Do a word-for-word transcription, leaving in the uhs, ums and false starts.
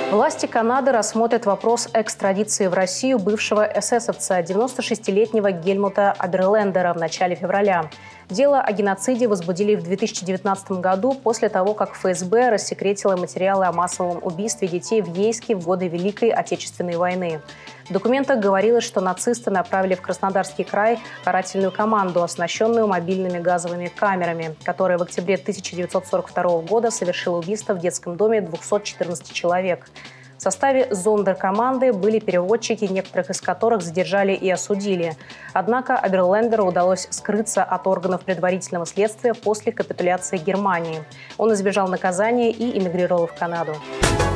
Власти Канады рассмотрят вопрос экстрадиции в Россию бывшего эсэсовца девяностошестилетнего Гельмута Аберлендера в начале февраля. Дело о геноциде возбудили в две тысячи девятнадцатом году после того, как эф эс бэ рассекретило материалы о массовом убийстве детей в Ейске в годы Великой Отечественной войны. В документах говорилось, что нацисты направили в Краснодарский край карательную команду, оснащенную мобильными газовыми камерами, которая в октябре тысяча девятьсот сорок второго года совершила убийство в детском доме двухсот четырнадцати человек. В составе зондеркоманды были переводчики, некоторых из которых задержали и осудили. Однако Аберлендеру удалось скрыться от органов предварительного следствия после капитуляции Германии. Он избежал наказания и эмигрировал в Канаду.